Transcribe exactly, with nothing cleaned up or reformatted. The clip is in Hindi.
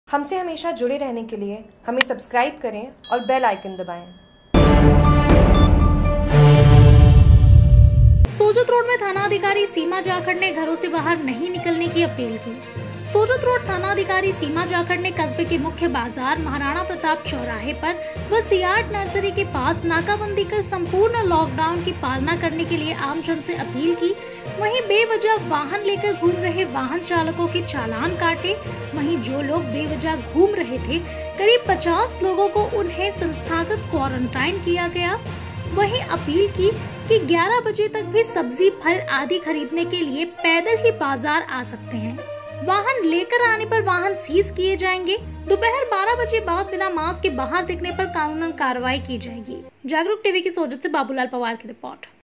हमसे हमेशा जुड़े रहने के लिए हमें सब्सक्राइब करें और बेल आइकन दबाएं। सोजत रोड में थानाधिकारी सीमा जाखड़ ने घरों से बाहर नहीं निकलने की अपील की। सोजत रोड थानाधिकारी सीमा जाखड़ ने कस्बे के मुख्य बाजार महाराणा प्रताप चौराहे पर व सियाट नर्सरी के पास नाकाबंदी कर संपूर्ण लॉकडाउन की पालना करने के लिए आमजन से अपील की। वहीं बेवजह वाहन लेकर घूम रहे वाहन चालकों के चालान काटे। वहीं जो लोग बेवजह घूम रहे थे, करीब पचास लोगों को उन्हें संस्थागत क्वारंटाइन किया गया। वहीं अपील की कि ग्यारह बजे तक भी सब्जी फल आदि खरीदने के लिए पैदल ही बाजार आ सकते हैं। वाहन लेकर आने पर वाहन सीज किए जाएंगे। दोपहर बारह बजे बाद बिना मास्क के बाहर दिखने पर कानूनन कार्रवाई की जाएगी। जागरूक टीवी की सोजत से बाबूलाल पवार की रिपोर्ट।